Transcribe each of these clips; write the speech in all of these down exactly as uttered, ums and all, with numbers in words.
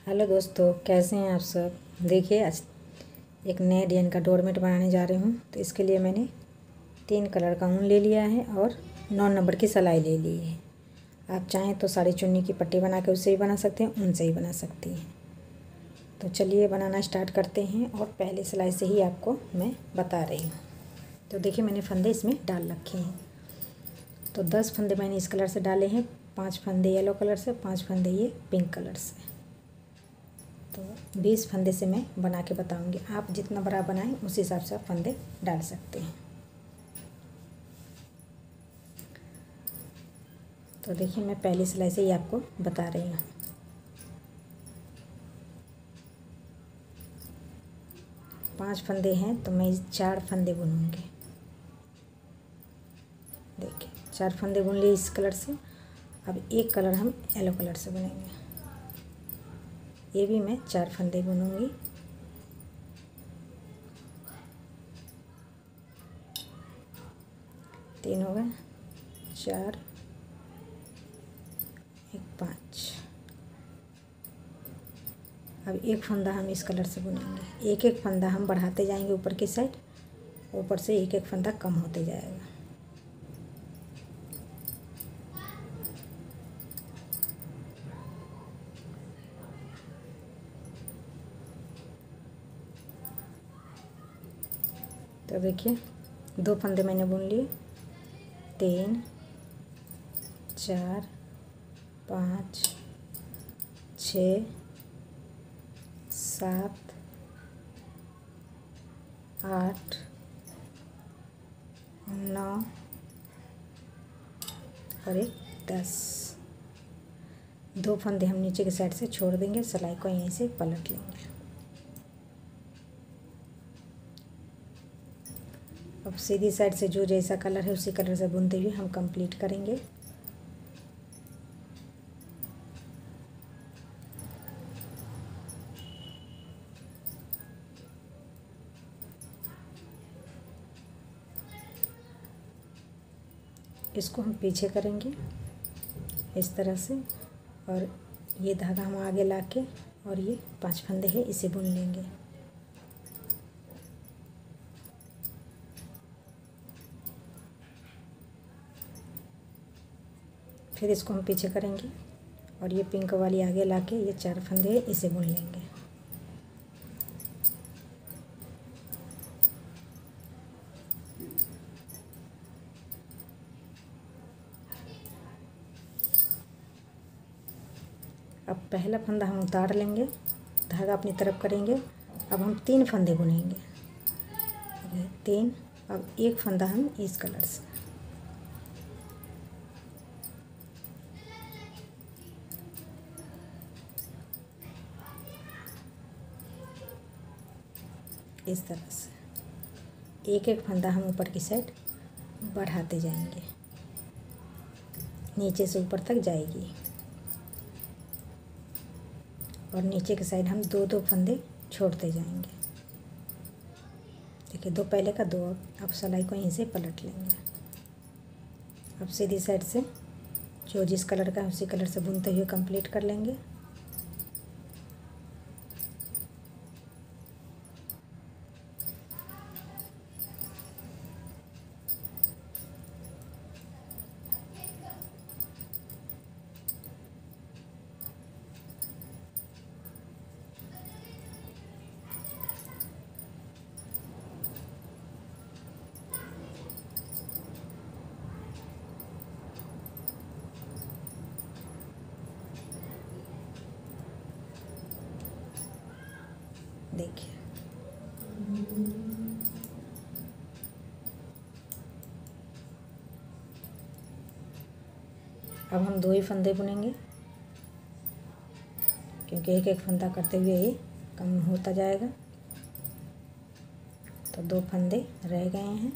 Hello दोस्तों, कैसे हैं आप सब। देखिए, आज एक नए डिज़ाइन का डोरमेट बनाने जा रही हूँ। तो इसके लिए मैंने तीन कलर का ऊन ले लिया है और नौ नंबर की सिलाई ले ली है। आप चाहें तो साड़ी चुन्नी की पट्टी बना के उससे भी बना सकते हैं, ऊन से ही बना सकती हैं। तो चलिए बनाना स्टार्ट करते हैं और पहले सिलाई से ही आपको मैं बता रही हूँ। तो देखिए, मैंने फंदे इसमें डाल रखे हैं। तो दस फंदे मैंने इस कलर से डाले हैं, पाँच फंदे येलो कलर से, पाँच फंदे ये पिंक कलर से। तो बीस फंदे से मैं बना के बताऊंगी। आप जितना बड़ा बनाएं उस हिसाब से आप फंदे डाल सकते हैं। तो देखिए, मैं पहली सिलाई से ही आपको बता रही हूँ। पांच फंदे हैं तो मैं चार फंदे बुनूंगी। देखिए, चार फंदे बुन लिए इस कलर से। अब एक कलर हम येलो कलर से बुनेंगे। ये भी मैं चार फंदे बुनूंगी। तीन हो गए, चार, एक, पाँच। अब एक फंदा हम इस कलर से बुनेंगे। एक एक फंदा हम बढ़ाते जाएंगे ऊपर की साइड, ऊपर से एक एक फंदा कम होते जाएगा। तो देखिए, दो फंदे मैंने बुन लिए। तीन, चार, पाँच, छः, सात, आठ, नौ और एक दस। दो फंदे हम नीचे के साइड से छोड़ देंगे, सिलाई को यहीं से पलट लेंगे। अब सीधी साइड से जो जैसा कलर है उसी कलर से बुनते हुए हम कंप्लीट करेंगे। इसको हम पीछे करेंगे इस तरह से, और ये धागा हम आगे लाके और ये पांच फंदे हैं इसे बुन लेंगे। फिर इसको हम पीछे करेंगे और ये पिंक वाली आगे लाके ये चार फंदे हैं इसे बुन लेंगे। अब पहला फंदा हम उतार लेंगे, धागा अपनी तरफ करेंगे। अब हम तीन फंदे बुनेंगे, तीन। अब एक फंदा हम इस कलर से, इस तरह से एक एक फंदा हम ऊपर की साइड बढ़ाते जाएंगे, नीचे से ऊपर तक जाएगी। और नीचे की साइड हम दो दो फंदे छोड़ते जाएंगे। देखिए, दो पहले का, दो अब सिलाई को यहीं से पलट लेंगे। अब सीधी साइड से जो जिस कलर का है उसी कलर से बुनते हुए कंप्लीट कर लेंगे। देखिए, अब हम दो ही फंदे बुनेंगे क्योंकि एक एक फंदा करते हुए ये कम होता जाएगा। तो दो फंदे रह गए हैं।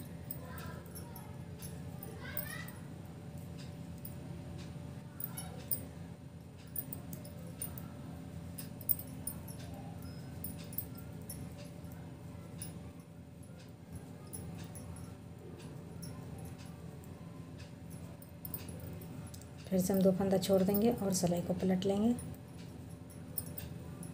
फिर से हम दो फंदा छोड़ देंगे और सिलाई को पलट लेंगे।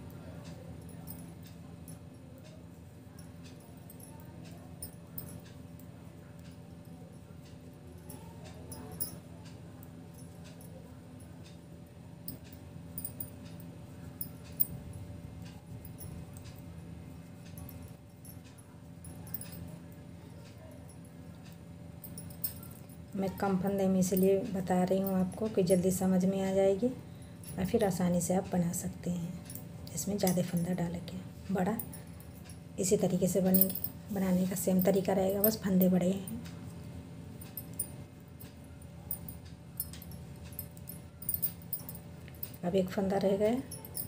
मैं कम फंदे में इसलिए बता रही हूँ आपको कि जल्दी समझ में आ जाएगी और फिर आसानी से आप बना सकते हैं। इसमें ज़्यादा फंदा डाल के बड़ा इसी तरीके से बनेगी। बनाने का सेम तरीका रहेगा, बस फंदे बड़े हैं। अब एक फंदा रह गया।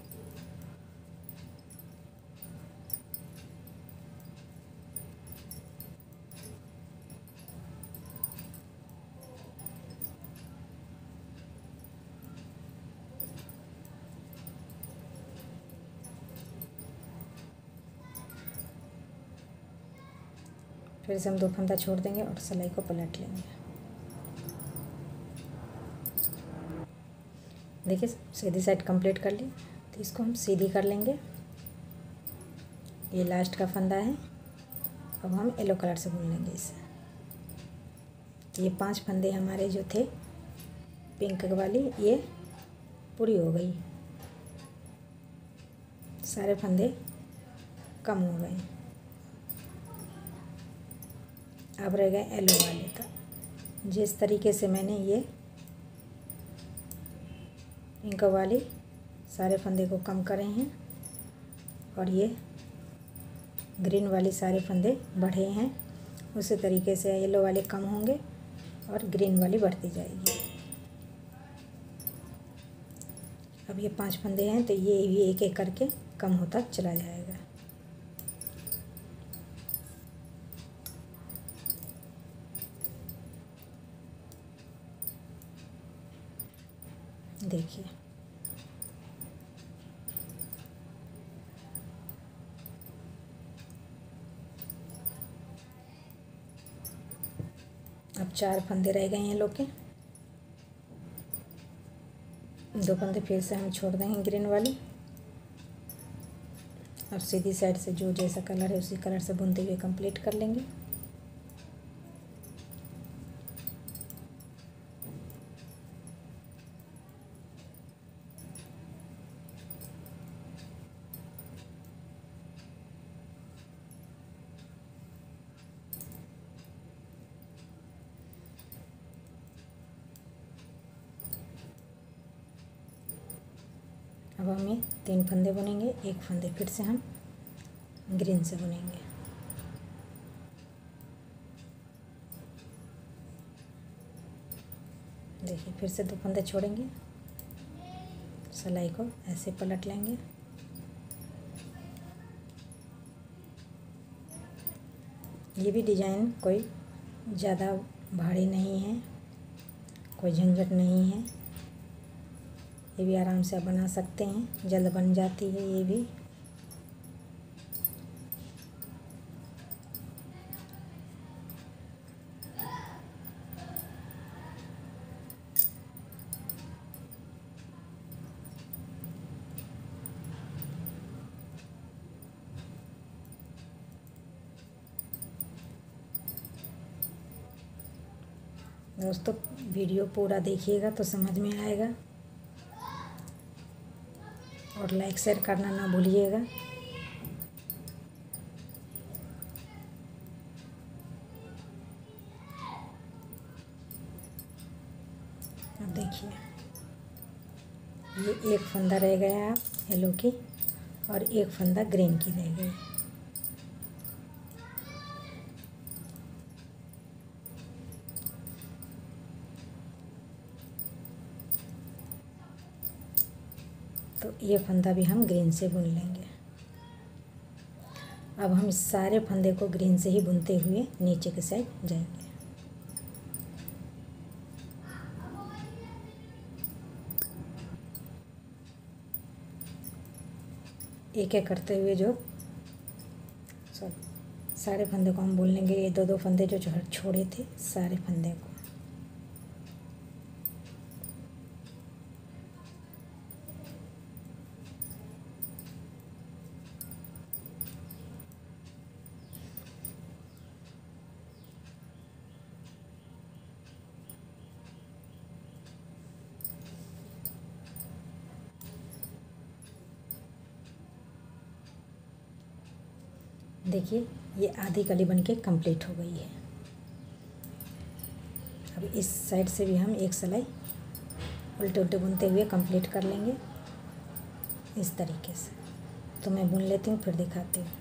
फिर से हम दो फंदा छोड़ देंगे और सिलाई को पलट लेंगे। देखिए सीधी साइड कंप्लीट कर ली, तो इसको हम सीधी कर लेंगे। ये लास्ट का फंदा है। अब हम येलो कलर से बुन लेंगे इसे। ये पांच फंदे हमारे जो थे पिंक वाली, ये पूरी हो गई। सारे फंदे कम हो गए। अब रह गए येलो वाले का। जिस तरीके से मैंने ये पिंक वाली सारे फंदे को कम करे हैं और ये ग्रीन वाली सारे फंदे बढ़े हैं, उसी तरीके से येलो वाले कम होंगे और ग्रीन वाली बढ़ती जाएगी। अब ये पांच फंदे हैं तो ये भी एक एक करके कम होता चला जाएगा। देखिए अब चार फंदे रह गए हैं लोग के। दो फंदे फिर से हम छोड़ देंगे ग्रीन वाली। अब सीधी साइड से जो जैसा कलर है उसी कलर से बुनते हुए कंप्लीट कर लेंगे। अब हम ये तीन फंदे बुनेंगे, एक फंदे फिर से हम ग्रीन से बुनेंगे। देखिए फिर से दो फंदे छोड़ेंगे, सिलाई को ऐसे पलट लेंगे। ये भी डिजाइन कोई ज़्यादा भारी नहीं है, कोई झंझट नहीं है। ये भी आराम से आप बना सकते हैं, जल्द बन जाती है ये भी। दोस्तों वीडियो पूरा देखिएगा तो समझ में आएगा और लाइक शेयर करना ना भूलिएगा। अब देखिए ये एक फंदा रह गया येलो की और एक फंदा ग्रीन की रह गई। तो ये फंदा भी हम ग्रीन से बुन लेंगे। अब हम इस सारे फंदे को ग्रीन से ही बुनते हुए नीचे के साइड जाएंगे। एक एक करते हुए जो सब सारे फंदे को हम बुन लेंगे। ये दो दो फंदे जो छोड़े थे सारे फंदे को। देखिए ये आधी कली बनके कंप्लीट हो गई है। अब इस साइड से भी हम एक सिलाई उल्टे उल्टे बुनते हुए कंप्लीट कर लेंगे इस तरीके से। तो मैं बुन लेती हूँ फिर दिखाती हूँ।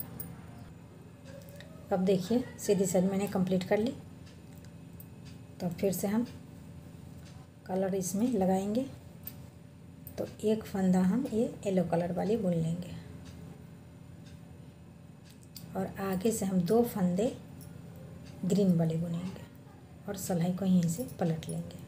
अब देखिए सीधी साइड मैंने कंप्लीट कर ली। तो फिर से हम कलर इसमें लगाएंगे। तो एक फंदा हम ये येलो कलर वाली बुन लेंगे और आगे से हम दो फंदे ग्रीन वाले बुनेंगे और सिलाई को यहीं से पलट लेंगे।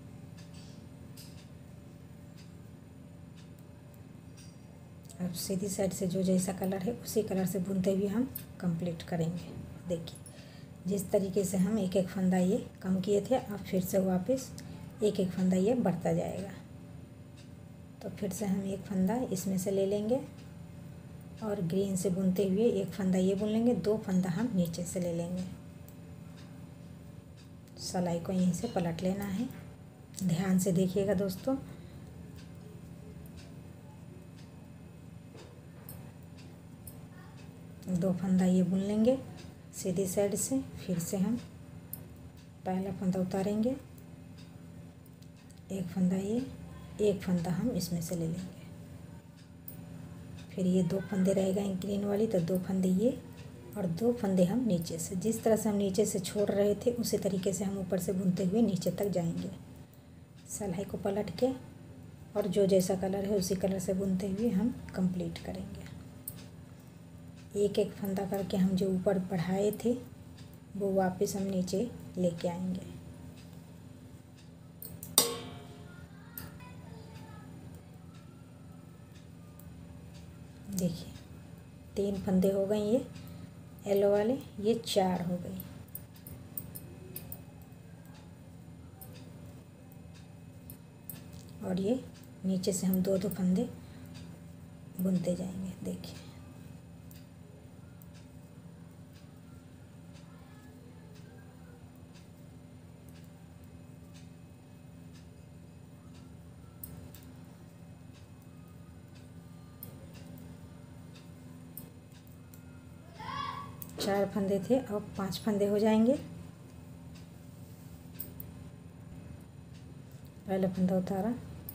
अब सीधी साइड से जो जैसा कलर है उसी कलर से बुनते हुए हम कंप्लीट करेंगे। देखिए जिस तरीके से हम एक एक फंदा ये कम किए थे, अब फिर से वापस एक एक फंदा ये बढ़ता जाएगा। तो फिर से हम एक फंदा इसमें से ले लेंगे और ग्रीन से बुनते हुए एक फंदा ये बुन लेंगे, दो फंदा हम नीचे से ले लेंगे। सिलाई को यहीं से पलट लेना है, ध्यान से देखिएगा दोस्तों। दो फंदा ये बुन लेंगे सीधी साइड से, फिर से हम पहला फंदा उतारेंगे, एक फंदा ये, एक फंदा हम इसमें से ले लेंगे। फिर ये दो फंदे रह गए ग्रीन वाली, तो दो फंदे ये और दो फंदे हम नीचे से, जिस तरह से हम नीचे से छोड़ रहे थे उसी तरीके से हम ऊपर से बुनते हुए नीचे तक जाएंगे। सिलाई को पलट के और जो जैसा कलर है उसी कलर से बुनते हुए हम कंप्लीट करेंगे। एक एक फंदा करके हम जो ऊपर बढ़ाए थे वो वापस हम नीचे लेके आएंगे। देखिए तीन फंदे हो गए ये येलो वाले, ये चार हो गई। और ये नीचे से हम दो दो फंदे बुनते जाएंगे। देखिए चार फंदे थे, अब पांच फंदे हो जाएंगे। पहला फंदा उतारा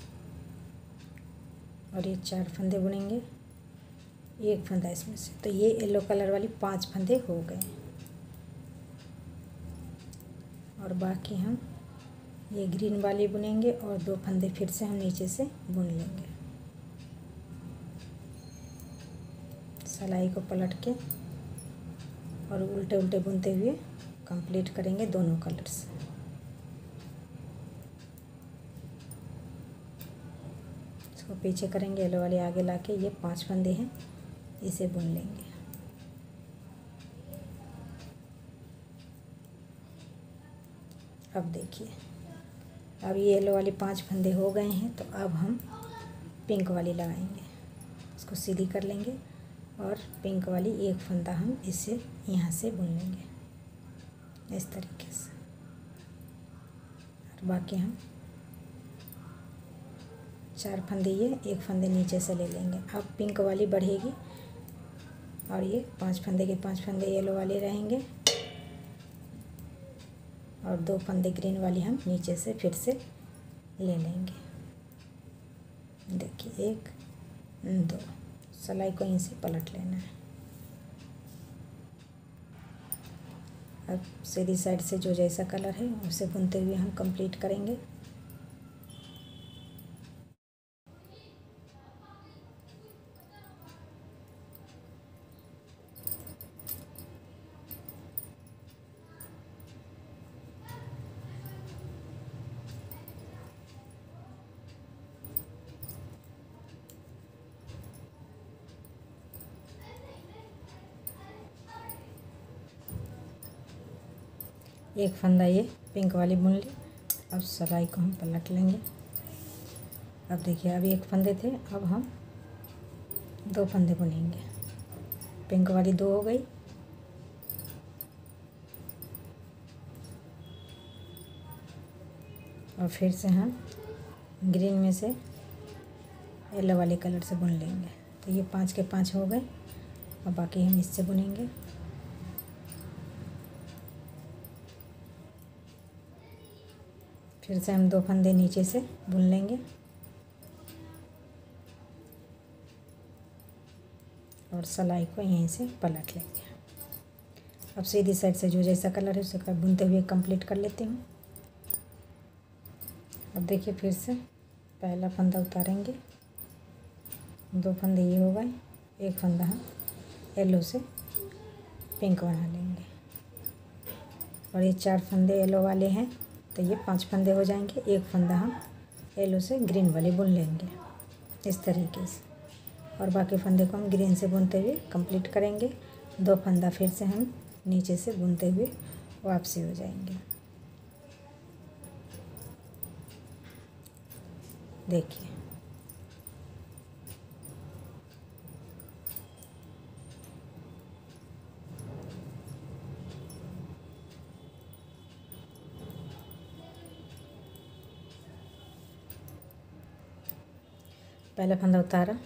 और ये चार फंदे बुनेंगे, एक फंदा इसमें से। तो ये येलो कलर वाली पांच फंदे हो गए और बाकी हम ये ग्रीन वाली बुनेंगे और दो फंदे फिर से हम नीचे से बुन लेंगे। सिलाई को पलट के और उल्टे उल्टे बुनते हुए कंप्लीट करेंगे दोनों कलर्स। इसको पीछे करेंगे, येलो वाले आगे लाके ये पांच फंदे हैं इसे बुन लेंगे। अब देखिए अब ये येलो वाली पांच फंदे हो गए हैं, तो अब हम पिंक वाली लगाएंगे। इसको सीधी कर लेंगे और पिंक वाली एक फंदा हम इसे यहाँ से बुन लेंगे इस तरीके से। और बाकी हम चार फंदे ये, एक फंदे नीचे से ले लेंगे। अब पिंक वाली बढ़ेगी और ये पांच फंदे के पांच फंदे येलो वाले रहेंगे और दो फंदे ग्रीन वाली हम नीचे से फिर से ले लेंगे। देखिए एक दो, सिलाई को यहीं से पलट लेना है। अब सीधी साइड से जो जैसा कलर है उसे बुनते हुए हम कंप्लीट करेंगे। एक फंदा ये पिंक वाली बुन ली। अब सिलाई को हम पलट लेंगे। अब देखिए अब एक फंदे थे, अब हम दो फंदे बुनेंगे। पिंक वाली दो हो गई और फिर से हम ग्रीन में से येलो वाले कलर से बुन लेंगे। तो ये पांच के पांच हो गए और बाकी हम इससे बुनेंगे। फिर से हम दो फंदे नीचे से बुन लेंगे और सिलाई को यहीं से पलट लेंगे। अब सीधी साइड से जो जैसा कलर है उसे बुनते हुए कंप्लीट कर लेती हूँ। अब देखिए फिर से पहला फंदा उतारेंगे, दो फंदे ये हो गए, एक फंदा हम येलो से पिंक बना लेंगे और ये चार फंदे येलो वाले हैं तो ये पांच फंदे हो जाएंगे। एक फंदा हम येलो से ग्रीन वाले बुन लेंगे इस तरीके से और बाकी फंदे को हम ग्रीन से बुनते हुए कंप्लीट करेंगे। दो फंदा फिर से हम नीचे से बुनते हुए वापसी हो जाएंगे। देखिए पहला फंदा उतारा,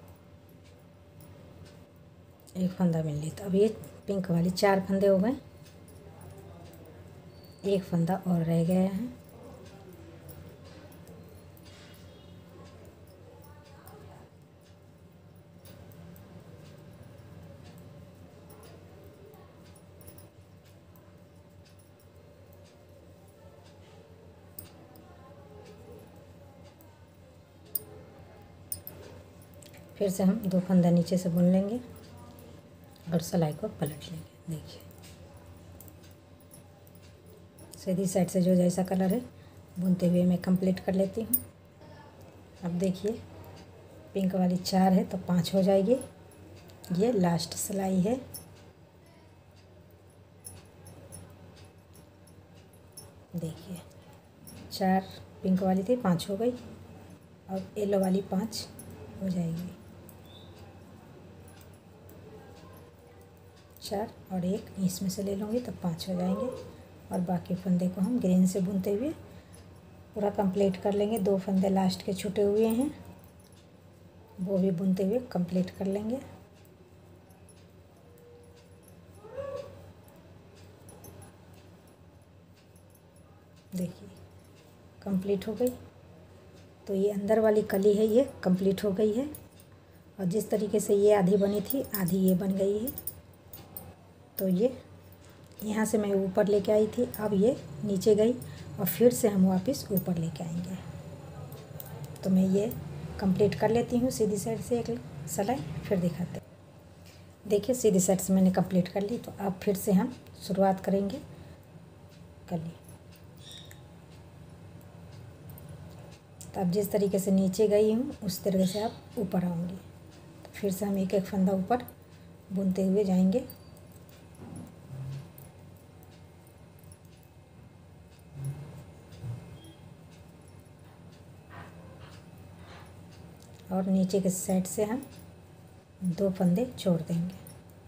एक फंदा मिल ली, तो अब ये पिंक वाली चार फंदे हो गए, एक फंदा और रह गया है। फिर से हम दो फंदा नीचे से बुन लेंगे और सिलाई को पलट लेंगे। देखिए सीधी साइड से जो जैसा कलर है बुनते हुए मैं कंप्लीट कर लेती हूँ। अब देखिए पिंक वाली चार है तो पांच हो जाएगी। ये लास्ट सिलाई है। देखिए चार पिंक वाली थी, पांच हो गई और येलो वाली पांच हो जाएगी। चार और एक इसमें से ले लूँगी तो पाँच हो जाएंगे और बाकी फंदे को हम ग्रीन से बुनते हुए पूरा कंप्लीट कर लेंगे। दो फंदे लास्ट के छूटे हुए हैं वो भी बुनते हुए कंप्लीट कर लेंगे। देखिए कंप्लीट हो गई। तो ये अंदर वाली कली है ये कंप्लीट हो गई है और जिस तरीके से ये आधी बनी थी आधी ये बन गई है। तो ये यहाँ से मैं ऊपर लेके आई थी, अब ये नीचे गई और फिर से हम वापस ऊपर लेके आएंगे। तो मैं ये कंप्लीट कर लेती हूँ सीधी साइड से एक सिलाई, फिर दिखाते हैं। देखिए सीधी साइड से मैंने कंप्लीट कर ली। तो अब फिर से हम शुरुआत करेंगे कली। तो अब जिस तरीके से नीचे गई हूँ उस तरीके से आप ऊपर आऊँगी। तो फिर से हम एक एक फंदा ऊपर बुनते हुए जाएंगे। और नीचे के साइड से हम दो फंदे छोड़ देंगे।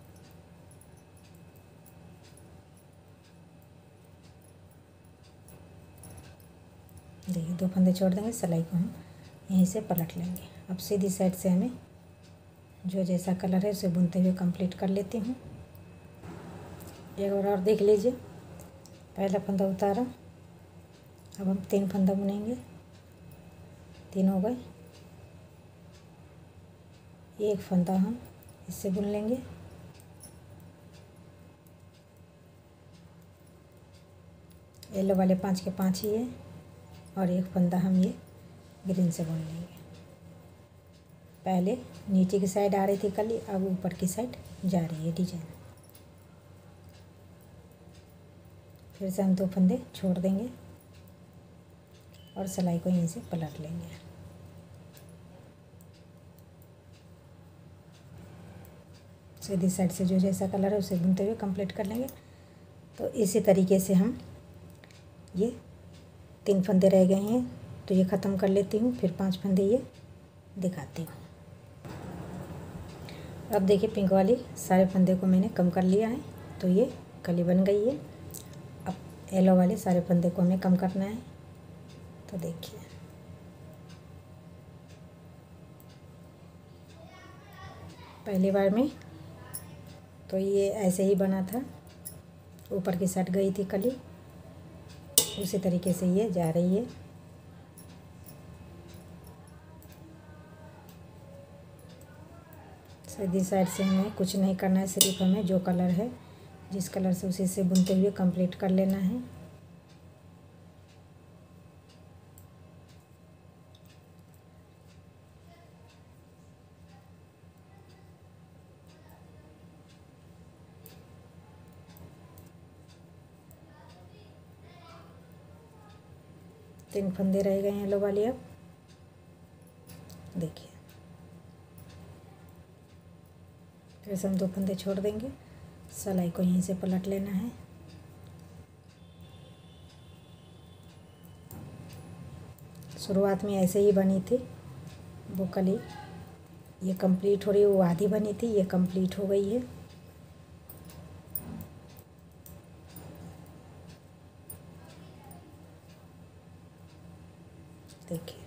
देखिए दो फंदे छोड़ देंगे, सिलाई को हम यहीं से पलट लेंगे। अब सीधी साइड से हमें जो जैसा कलर है उसे बुनते हुए कंप्लीट कर लेती हूँ। एक बार और देख लीजिए। पहला फंदा उतारा, अब हम तीन फंदा बुनेंगे। तीन हो गए, एक फंदा हम इससे बुन लेंगे। येलो वाले पाँच के पाँच ही है और एक फंदा हम ये ग्रीन से बुन लेंगे। पहले नीचे की साइड आ रही थी कली, अब ऊपर की साइड जा रही है डिजाइन। फिर से हम दो फंदे छोड़ देंगे और सिलाई को यहीं से पलट लेंगे। सीधी साइड से जो जैसा कलर है उसे बुनते हुए कंप्लीट कर लेंगे। तो इसी तरीके से हम ये तीन फंदे रह गए हैं तो ये ख़त्म कर लेती हूँ, फिर पांच फंदे ये दिखाती हूँ। अब देखिए पिंक वाली सारे फंदे को मैंने कम कर लिया है तो ये कली बन गई है। अब येलो वाले सारे फंदे को हमें कम करना है। तो देखिए पहली बार में तो ये ऐसे ही बना था, ऊपर की साइड गई थी कली। उसी तरीके से ये जा रही है। सीधी साइड से हमें कुछ नहीं करना है, सिर्फ हमें जो कलर है जिस कलर से उसी से बुनते हुए कंप्लीट कर लेना है। तीन फंदे रह गए हैं येलो वाली। अब देखिए फिर से हम दो फंदे छोड़ देंगे, सिलाई को यहीं से पलट लेना है। शुरुआत में ऐसे ही बनी थी वो कली, ये कंप्लीट हो रही है। वो आधी बनी थी, ये कंप्लीट हो गई है। देखिए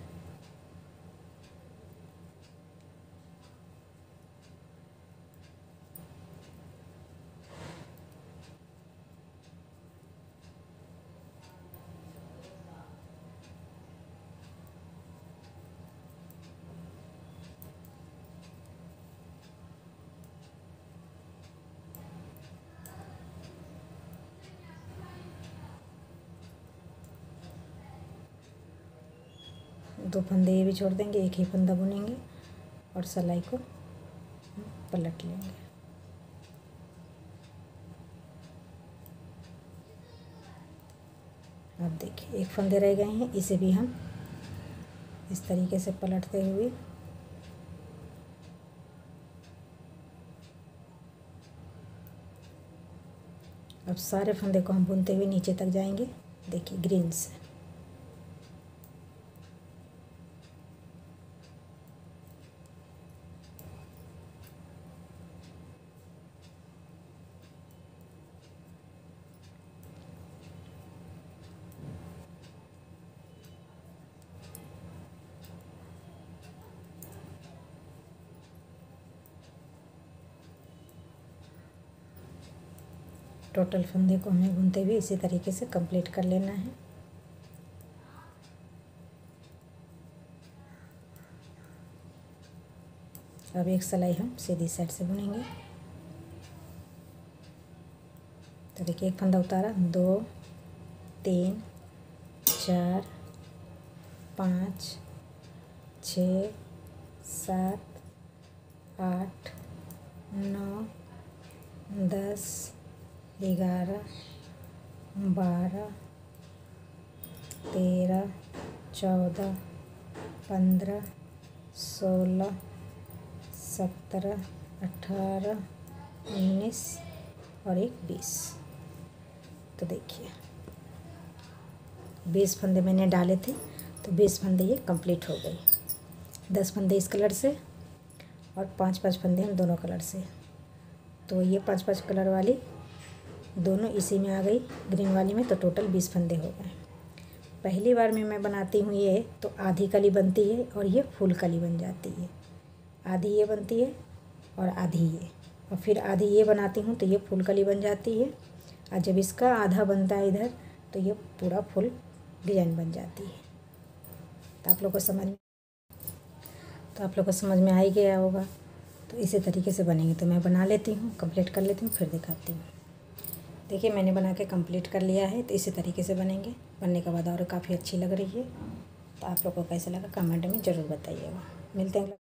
दो फंदे ये भी छोड़ देंगे, एक ही फंदा बुनेंगे और सिलाई को पलट लेंगे। अब देखिए एक फंदे रह गए हैं, इसे भी हम इस तरीके से पलटते हुए अब सारे फंदे को हम बुनते हुए नीचे तक जाएंगे। देखिए ग्रीन से टोटल फंदे को हमें बुनते हुए इसी तरीके से कंप्लीट कर लेना है। अब एक सिलाई हम सीधी साइड से बुनेंगे। तो देखिए एक फंदा उतारा, दो, तीन, चार, पाँच, छः, सात, आठ, नौ, दस, ग्यारह, बारह, तेरह, चौदह, पंद्रह, सोलह, सत्रह, अठारह, उन्नीस और एक बीस। तो देखिए बीस फंदे मैंने डाले थे, तो बीस फंदे ये कंप्लीट हो गई। दस फंदे इस कलर से और पाँच पाँच फंदे हम दोनों कलर से। तो ये पाँच पाँच कलर वाली दोनों इसी में आ गई, ग्रीन वाली में, तो टोटल बीस फंदे हो गए। पहली बार में मैं बनाती हूँ ये, तो आधी कली बनती है और ये फुल कली बन जाती है। आधी ये बनती है और आधी ये, और फिर आधी ये बनाती हूँ तो ये फुल कली बन जाती है। और जब इसका आधा बनता है इधर, तो ये पूरा फुल डिजाइन बन जाती है। तो आप लोग को समझ में तो आप लोग को समझ में आ ही गया होगा। तो इसी तरीके से बनेंगे। तो मैं बना लेती हूँ, कंप्लीट कर लेती हूँ, फिर दिखाती हूँ। देखिए मैंने बना के कंप्लीट कर लिया है। तो इसी तरीके से बनेंगे। बनने के बाद और काफ़ी अच्छी लग रही है। तो आप लोग को कैसा लगा कमेंट में ज़रूर बताइएगा। मिलते हैं।